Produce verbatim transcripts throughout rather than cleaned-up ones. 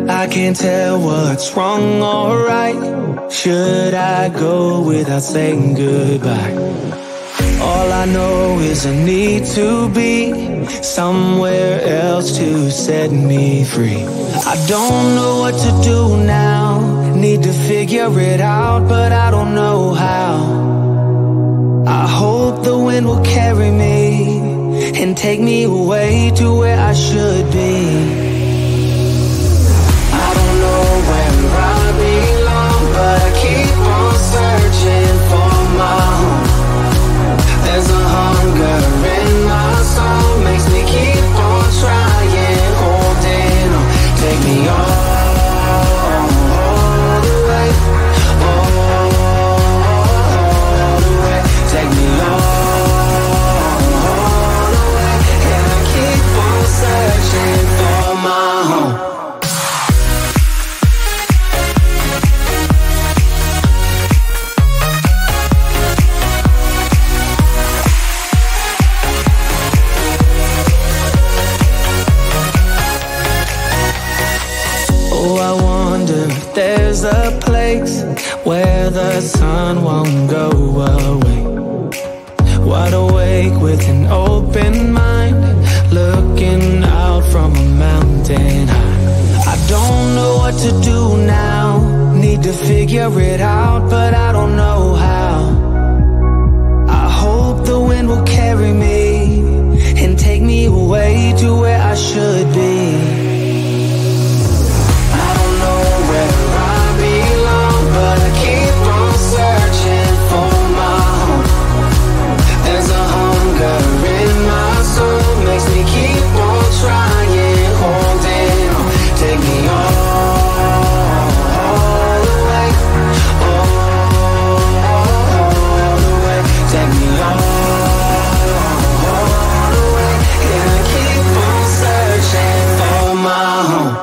I can't tell what's wrong or right. Should I go without saying goodbye? All I know is I need to be somewhere else to set me free. I don't know what to do now. Need to figure it out, but I don't know how. I hope the wind will carry me and take me away to where I should be. I don't know where I belong, but I keep on searching for my home. There's a hunger in my soul, makes me keep on trying, holding on. Take me all, all the way, all, all the way. Take me all, all the way, and I keep on searching for my home. There's a place where the sun won't go away. Wide awake with an open mind, looking out from a mountain high. I don't know what to do now. Need to figure it out, but I don't know how. I hope the wind will carry me and take me away to where I should be. But I keep on searching for my home. There's a hunger in my soul, makes me keep on trying, holding on. Take me all, all the way, all, all the way. Take me all, all the way, and I keep on searching for my home.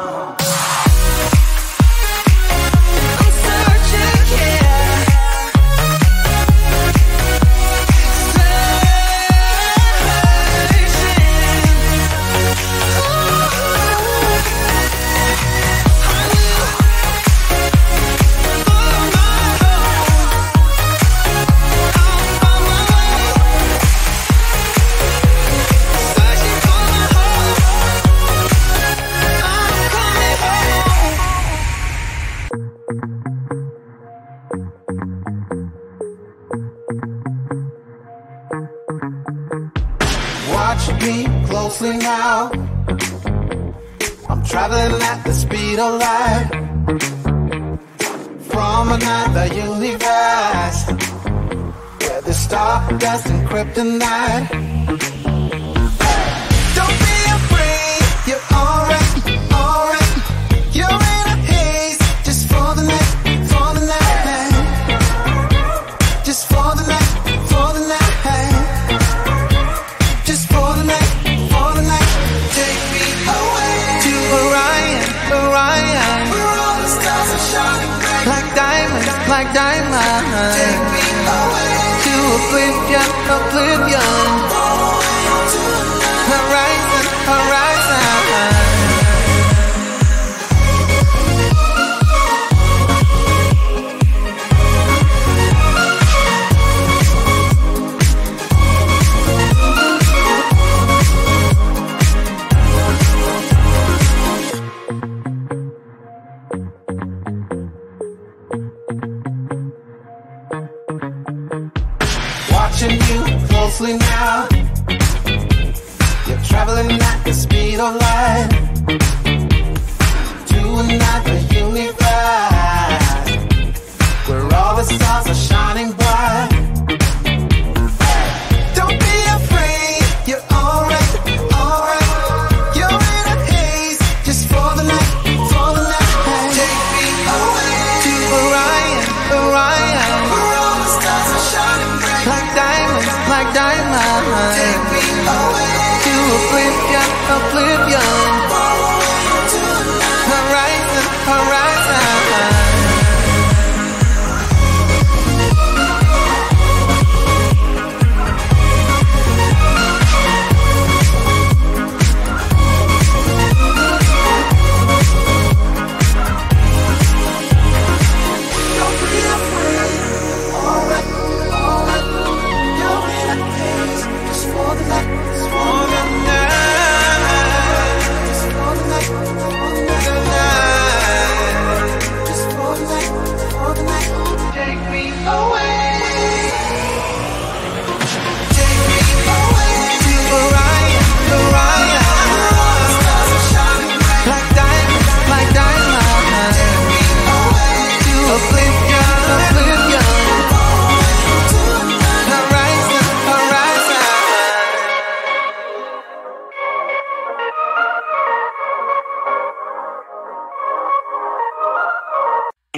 Watch me closely now. I'm traveling at the speed of light from another universe where the stardust and kryptonite. Don't be afraid, you're alright, alright. You're in a haze, just for the night, for the night. Just for the night, for the night. Just for the night, for the night. Take me away to Orion, Orion, where all the stars are shining bright, like diamonds, like diamonds. Take me away to oblivion, oblivion. Horizon, horizon. Watching you closely now. You're traveling at the speed of light to another universe where all the stars are shining bright. Don't be afraid, you're alright, alright. You're in a haze, just for the night, for the night. Take me away to Orion, Orion, where all the stars are shining bright, like diamonds, like diamonds. Take me away to oblivion, oblivion.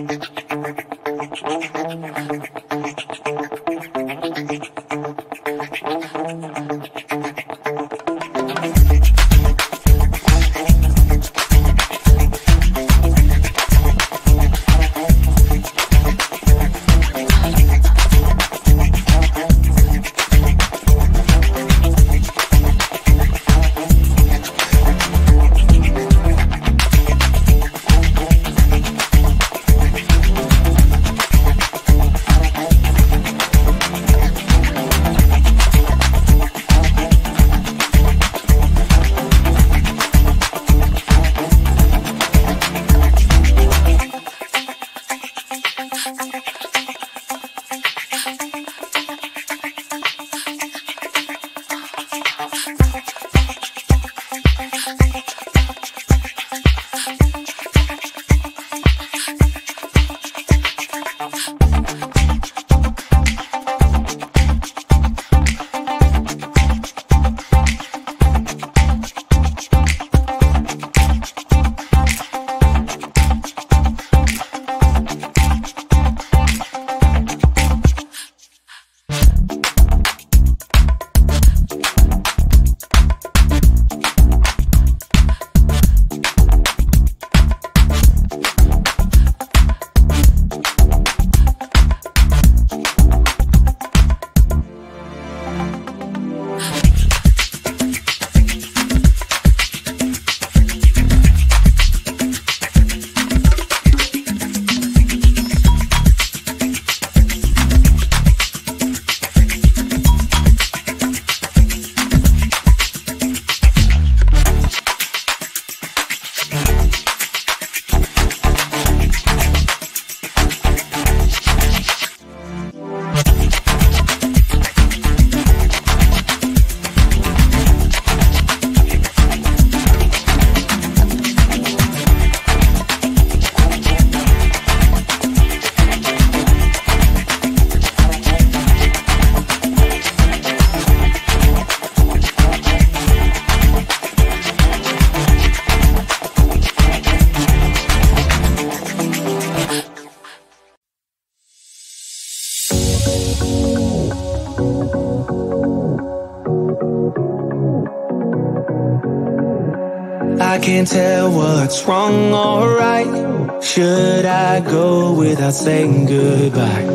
I can't tell what's wrong or right. Should I go without saying goodbye?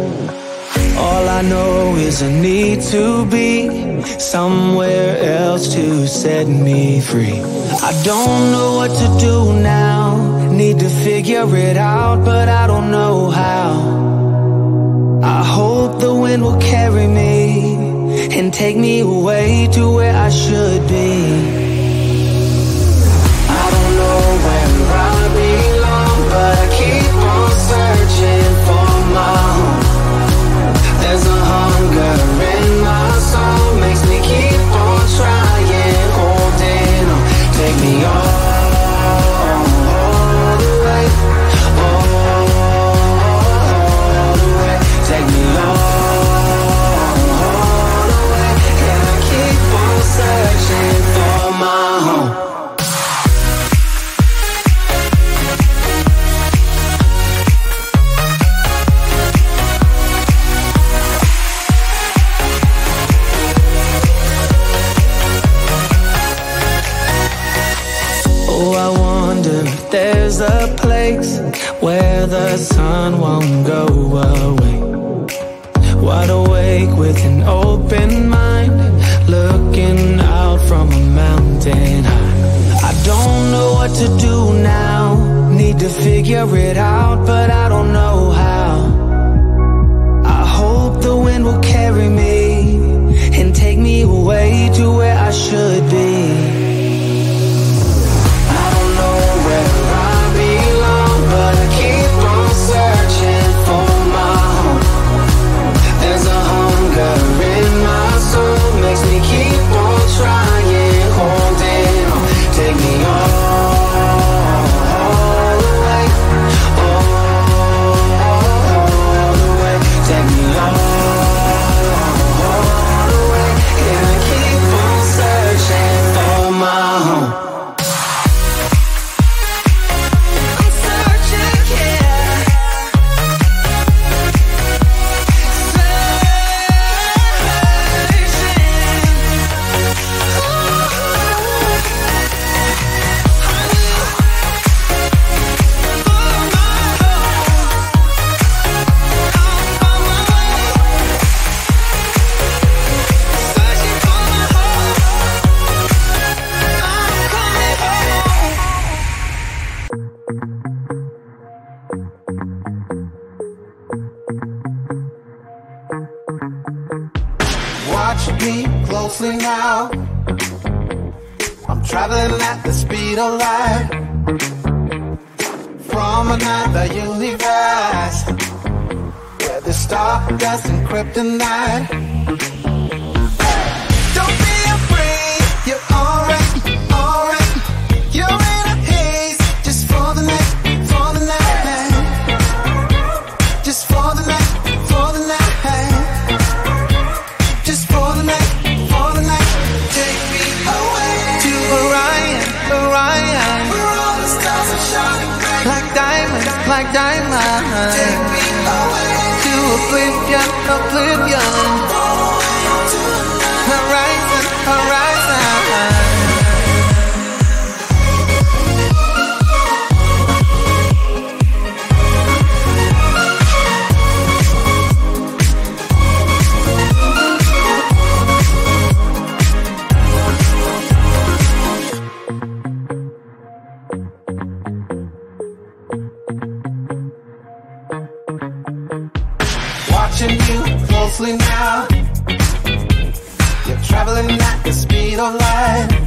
All I know is I need to be somewhere else to set me free. I don't know what to do now. Need to figure it out, but I don't know how. I hope the wind will carry me and take me away to where I should be. Where I belong, but I keep on searching for my home. There's a hunger in my soul, makes me keep on trying, holding on. Take me all, all the way, all, all the way. Take me all, all the way, and I keep on searching for my home. There's a place where the sun won't go away. Wide awake with an open mind, looking out from a mountain high. I don't know what to do now. Need to figure it out, but I don't know how. I hope the wind will carry me and take me away to where I should be. But I keep on searching for my home. There's a hunger in my soul, makes me keep on trying, holding on. Take me all, all the way, all closely now. I'm traveling at the speed of light, from another universe, where the stardust and kryptonite. Don't be afraid, you're alright, alright. You're in a haze, just for the night, for the night. Just for the night, for the night. Just for the night, for the night. Take me away to Orion, Orion, where all the stars are shining bright, like diamonds, like diamonds. Take me away to oblivion, oblivion. Horizon, horizon. Watching you closely now. You're traveling at the speed of light,